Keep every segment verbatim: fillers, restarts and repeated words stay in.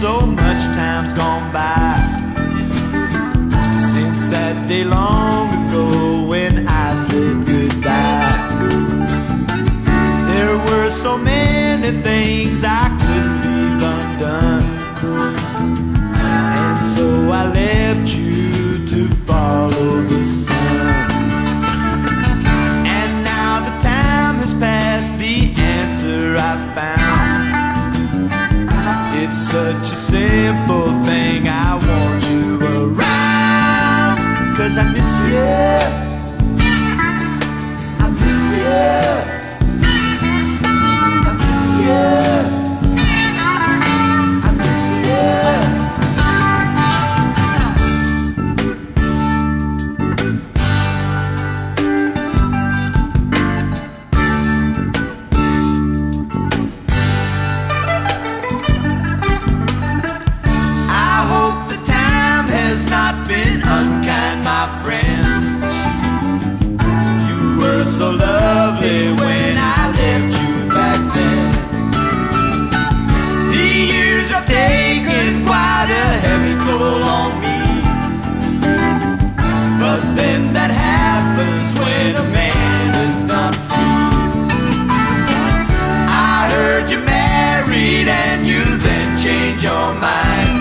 so much time's gone by since that day long ago when I said goodbye. There were so many things I couldn't leave undone, and so I left you to follow the sun. And now the time has passed, the answer I found. It's such a simple thing, I want you around, 'cause I miss you, I miss you, I miss you, I miss you. Unkind, my friend. You were so lovely when I left you back then. The years have taken quite a heavy toll on me, but then that happens when a man is not free. I heard you married and you then changed your mind.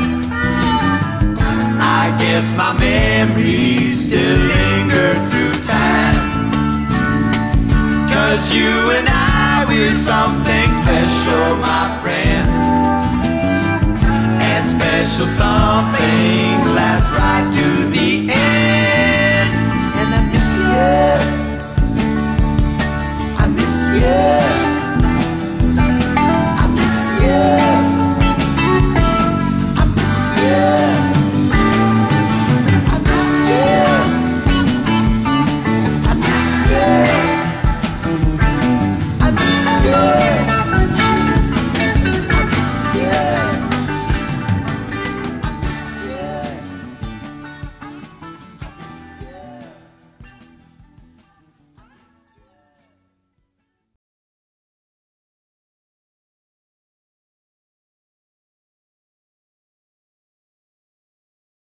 I guess my memories still linger through time, 'cause you and I, we're something special, my friend. And special somethings last right to the end. And I miss you, I miss you.